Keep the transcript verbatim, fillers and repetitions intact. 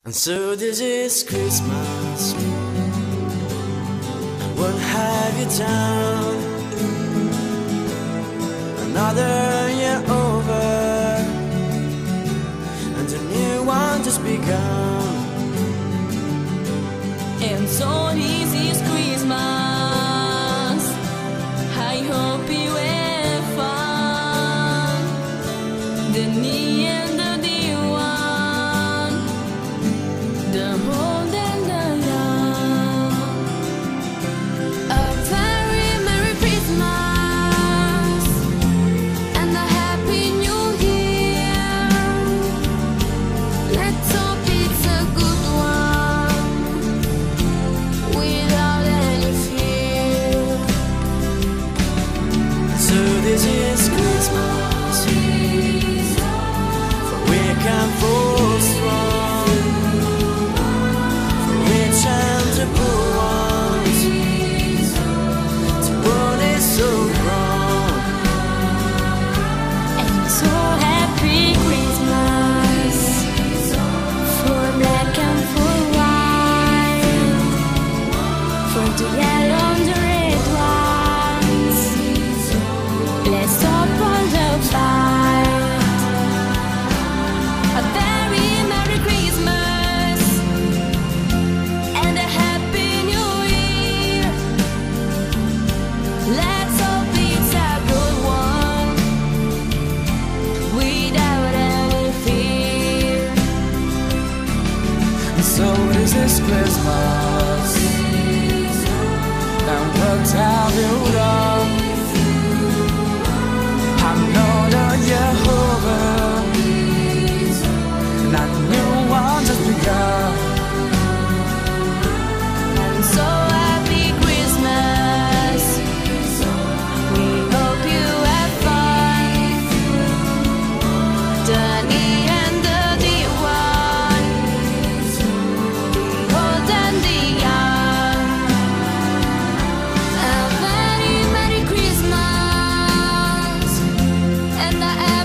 And so this is Christmas, and we'll have you down. Another year over, and a new one just begun. And so this is Christmas. I hope you have fun. The near and the dear one, the old and the young. A very Merry Christmas and a Happy New Year. Let's hope it's a good one without any fear. So this is Christmas, for weak and full strong, for rich and the poor ones, the world is so wrong. And so happy Christmas for black and for white, for the yellow and the red ones. Let's open the fire. A very Merry Christmas and a Happy New Year. Let's hope it's a good one without any fear. So this is Christmas, and we'll tell you all. Another year over, and a new one just begun. And so happy Christmas. We hope you have fun. The near and the dear one, the old and the young. A very Merry Christmas and a